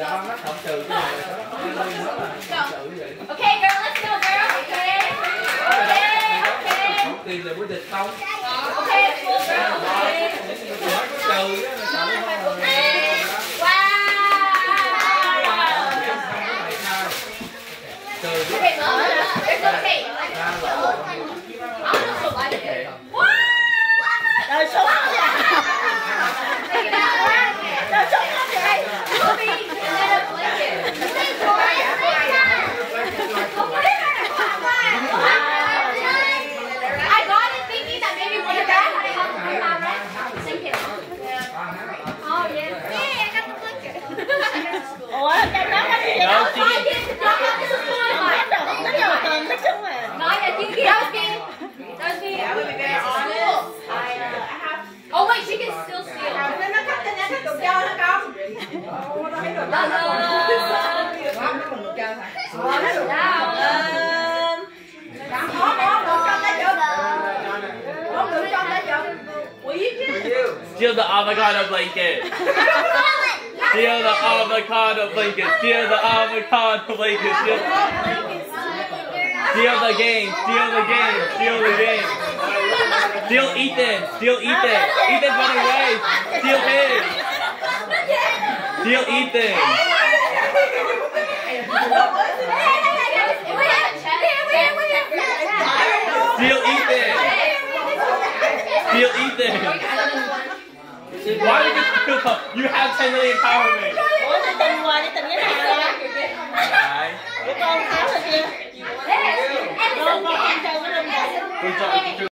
Okay, girl, let's go, girl. Okay. Tiền là của địch không? Okay, cool, girl. Okay. Okay, Mom, there's no tape. I'm gonna survive it. What? Rồi xuống không vậy? Take it out. Rồi xuống không vậy? Mommy, you can let us lick it. I got it thinking that maybe one of us had a house in my room. Sink it. Oh, yeah. Yeah, I got the flicker. Ủa, cái đó là gì? I did not have this one. Nó đầu tuần nó xuống mà. No, yeah, that was me. That was me. I would be very honest. I have. Oh wait, she can still steal. Nó cắt tên nó cắt đồ cho nó không? Nó thấy đồ cho nó không? Nó còn đồ cho hả? Nó đồ cho. Có đồ cho nó chụp. Có đồ cho nó chụp. Quý chứ. Steal the avocado blanket. Steal the avocado blanket. Steal the avocado blanket. Steal the game. Steal the game. Steal the game. Steal Ethan. Steal Ethan. Ethan's running away. Steal him. Steal Ethan. Steal Ethan. Steal Ethan. Why did you steal them? You have 10 million power me. Ủa, đi tìm hoài, đi tìm cái nào đó. Cái con tháo rồi kia. Con chơi với Linh.